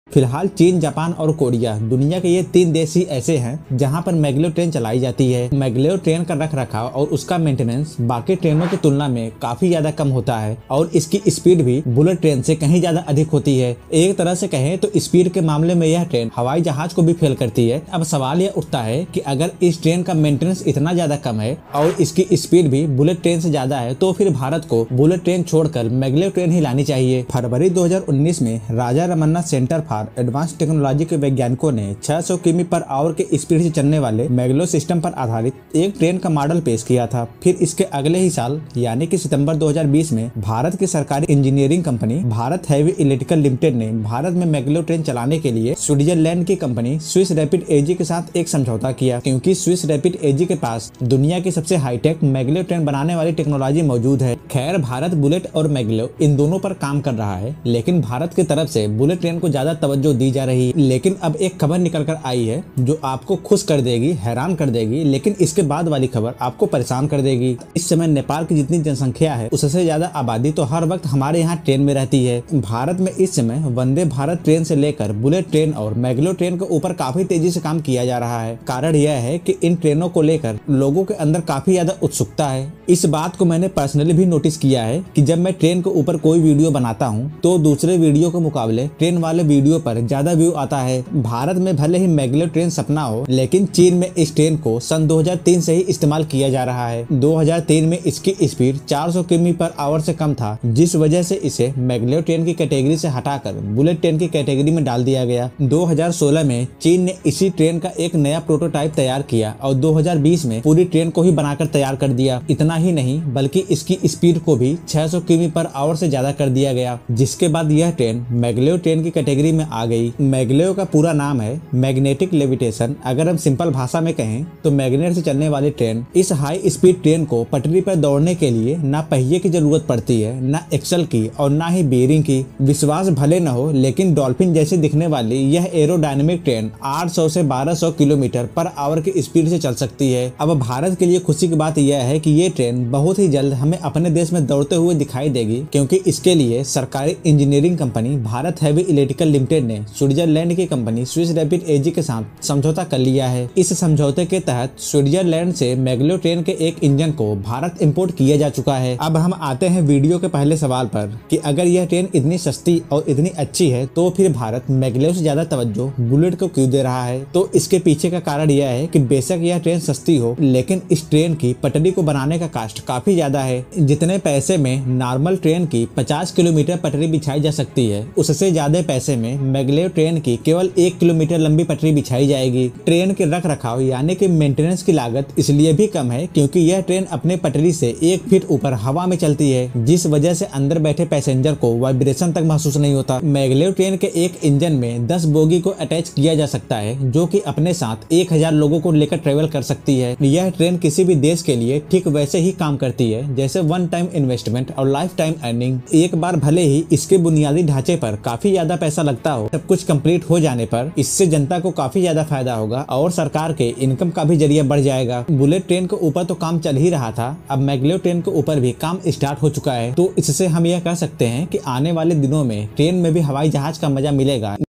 फिलहाल चीन, जापान और कोरिया दुनिया के ये 3 देश ही ऐसे हैं जहां पर मैग्लेव ट्रेन चलाई जाती है। मैग्लेव ट्रेन का रखरखाव और उसका मेंटेनेंस बाकी ट्रेनों की तुलना में काफी ज्यादा कम होता है और इसकी स्पीड भी बुलेट ट्रेन से कहीं ज्यादा अधिक होती है। एक तरह से कहें तो स्पीड के मामले में यह ट्रेन हवाई जहाज को भी फेल करती है। अब सवाल यह उठता है कि अगर इस ट्रेन का मेंटेनेंस इतना ज्यादा कम है और इसकी स्पीड भी बुलेट ट्रेन से ज्यादा है तो फिर भारत को बुलेट ट्रेन छोड़कर मैग्लेव ट्रेन ही लानी चाहिए। फरवरी 2019 में Raja Ramanna centre for advance technology के वैज्ञानिकों ने 600 किमी पर आवर के स्पीड से चलने वाले मैग्लेव सिस्टम पर आधारित एक ट्रेन का मॉडल पेश किया था। फिर इसके अगले ही साल यानी कि सितंबर 2020 में भारत की सरकारी engineering company Bharat Heavy Electrical Limited ने भारत में मैग्लेव ट्रेन चलाने के लिए स्विट्जरलैंड की कंपनी स्विस रैपिड एजी के साथ एक समझौता किया, क्योंकि स्विस रैपिड एजी के पास दुनिया की सबसे हाईटेक मैग्लेव ट्रेन बनाने वाली टेक्नोलॉजी मौजूद है। खैर, भारत बुलेट और मैग्लेव इन दोनों पर काम कर रहा है, लेकिन भारत की तरफ से बुलेट ट्रेन को ज्यादा तवज्जो दी जा रही है। लेकिन अब एक खबर निकल कर आई है जो आपको खुश कर देगी, हैरान कर देगी, लेकिन इसके बाद वाली खबर आपको परेशान कर देगी। इस समय नेपाल की जितनी जनसंख्या है उससे ज्यादा आबादी तो हर वक्त हमारे यहाँ ट्रेन में रहती है। भारत में इस समय वंदे भारत ट्रेन से लेकर बुलेट ट्रेन और मैग्लेव ट्रेन के ऊपर काफी तेजी से काम किया जा रहा है। कारण यह है कि इन ट्रेनों को लेकर लोगों के अंदर काफी ज्यादा उत्सुकता है। इस बात को मैंने पर्सनली भी नोटिस किया है कि जब मैं ट्रेन के ऊपर कोई वीडियो बनाता हूँ तो दूसरे वीडियो के मुकाबले ट्रेन वाले वीडियो पर ज्यादा व्यू आता है। भारत में भले ही मैग्लेव ट्रेन सपना हो, लेकिन चीन में इस ट्रेन को सन 2003 से ही इस्तेमाल किया जा रहा है। 2003 में इसकी स्पीड 400 किमी पर आवर से कम था, जिस वजह से इसे मैग्लेव ट्रेन की कैटेगरी से हटाकर बुलेट ट्रेन की कैटेगरी में डाल दिया गया। 2016 में चीन ने इसी ट्रेन का एक नया प्रोटोटाइप तैयार किया और 2020 में पूरी ट्रेन को ही बनाकर तैयार कर दिया। इतना ही नहीं बल्कि इसकी स्पीड को भी 600 किमी पर आवर से ज्यादा कर दिया गया, जिसके बाद यह ट्रेन मैग्लेव ट्रेन की कैटेगरी में आ गई। मैग्लेव का पूरा नाम है मैग्नेटिक लेविटेशन। अगर हम सिंपल भाषा में कहें तो मैग्नेट से चलने वाली ट्रेन। इस हाई स्पीड ट्रेन को पटरी पर दौड़ने के लिए ना पहिए की जरूरत पड़ती है, ना एक्सल की और ना ही बेयरिंग की। विश्वास भले न हो, लेकिन डॉल्फिन जैसे दिखने वाली यह एरोडायनेमिक ट्रेन 800 से 1200 किलोमीटर पर आवर की स्पीड से चल सकती है। अब भारत के लिए खुशी की बात यह है कि ये ट्रेन बहुत ही जल्द हमें अपने देश में दौड़ते हुए दिखाई देगी, क्योंकि इसके लिए सरकारी engineering company Bharat Heavy Electrical Limited ने स्विट्जरलैंड की कंपनी स्विस रैपिड एजी के साथ समझौता कर लिया है। इस समझौते के तहत स्विट्जरलैंड से मैग्लेव ट्रेन के एक इंजन को भारत इंपोर्ट किया जा चुका है। अब हम आते हैं वीडियो के पहले सवाल पर कि अगर यह ट्रेन इतनी सस्ती और इतनी अच्छी है तो फिर भारत मैग्लेव से ज्यादा तवज्जो बुलेट को क्यों दे रहा है। तो इसके पीछे का कारण यह है कि बेशक यह ट्रेन सस्ती हो, लेकिन इस ट्रेन की पटरी को बनाने का कास्ट काफी ज्यादा है। जितने पैसे में नॉर्मल ट्रेन की 50 किलोमीटर पटरी बिछाई जा सकती है, उससे ज्यादा पैसे में मैग्लेव ट्रेन की केवल 1 किलोमीटर लंबी पटरी बिछाई जाएगी। ट्रेन के रख रखाव यानी कि मेंटेनेंस की लागत इसलिए भी कम है क्योंकि यह ट्रेन अपने पटरी से 1 फीट ऊपर हवा में चलती है, जिस वजह से अंदर बैठे पैसेंजर को वाइब्रेशन तक महसूस नहीं होता। मैग्लेव ट्रेन के एक इंजन में 10 बोगी को अटैच किया जा सकता है, जो कि अपने साथ 1000 लोगों को लेकर ट्रेवल कर सकती है। यह ट्रेन किसी भी देश के लिए ठीक वैसे ही काम करती है जैसे वन टाइम इन्वेस्टमेंट और लाइफ टाइम अर्निंग। एक बार भले ही इसके बुनियादी ढांचे पर काफी ज्यादा पैसा लगता हो, सब कुछ कंप्लीट हो जाने पर इससे जनता को काफी ज्यादा फायदा होगा और सरकार के इनकम का भी जरिया बढ़ जाएगा। बुलेट ट्रेन के ऊपर तो काम चल ही रहा था, अब मैग्लेव ट्रेन के ऊपर भी काम स्टार्ट हो चुका है। तो इससे हम यह कह सकते हैं कि आने वाले दिनों में ट्रेन में भी हवाई जहाज का मजा मिलेगा।